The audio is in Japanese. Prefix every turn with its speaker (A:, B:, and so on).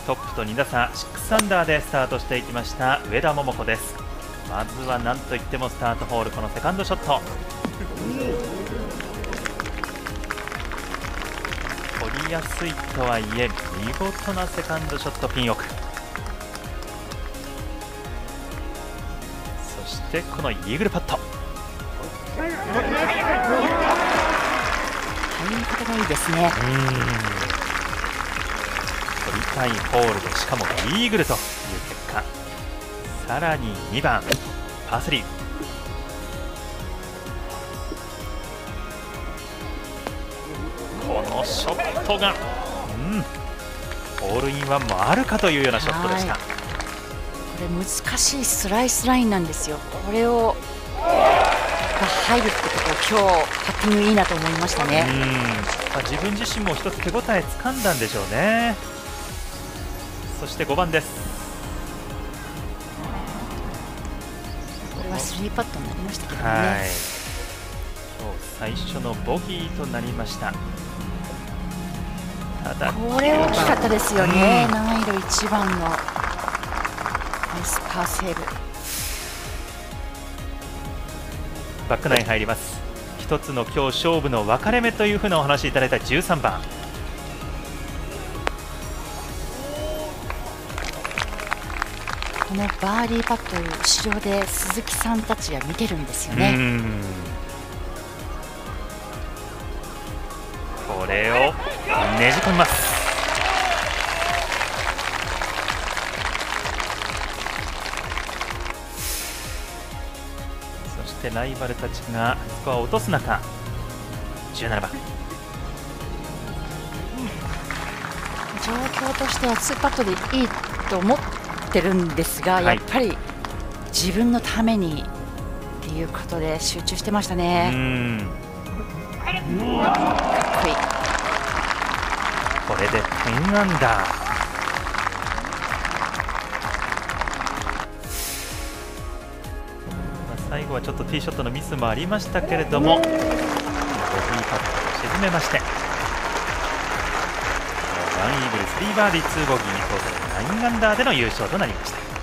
A: トップと2打差6アンダーでスタートしていきました上田桃子です。まずは何といってもスタートホール、このセカンドショット取りやすいとはいえ見事なセカンドショット、ピン奥。そしてこのイーグルパット、
B: 入り方がいいですね。
A: 取りたいホールでしかもイーグルという結果。さらに2番パー3、このショットが、ホールインワンもあるかというようなショットでした。
B: これ難しいスライスラインなんですよ。これを入るってことを今日パッティングいいなと思いましたね。
A: 自分自身も一つ手応えつかんだんでしょうね。そして5番です。
B: これは3パットになりましたけどね。
A: 今日最初のボギーとなりました。ただ
B: これ大きかったですよね。難易度1番のナイスパーセーブ。
A: バックナイン入ります。一つの今日勝負の分かれ目というふうなお話いただいた13番。
B: このバーディーパットを後ろで鈴木さんたちが見てるんですよね。
A: これをねじ込みます。そしてライバルたちがスコアを落とす中、17番。
B: 状況としては2パットでいいと思ってるんですが、やっぱり自分のためにっていうことで集中してましたね。かっこいい。
A: これで10アンダー。最後はちょっとティーショットのミスもありましたけれども、ボギーパットを沈めまして、1イーグル3バーディー2ボギー、トータル9アンダーでの優勝となりました。